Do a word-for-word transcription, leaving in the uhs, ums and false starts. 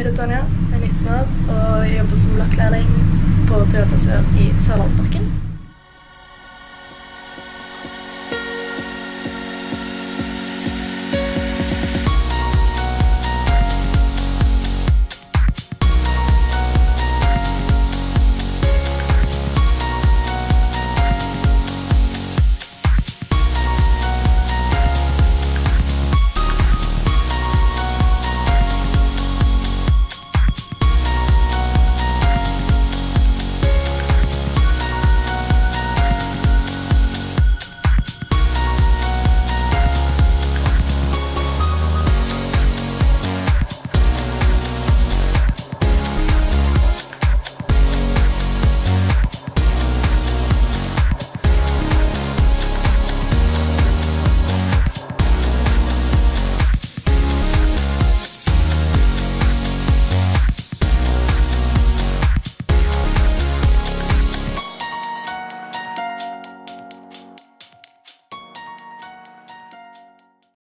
heter Tanja, jeg er nitten år og jobber som lakklærling på Toyota Sør i Sørlandsparken.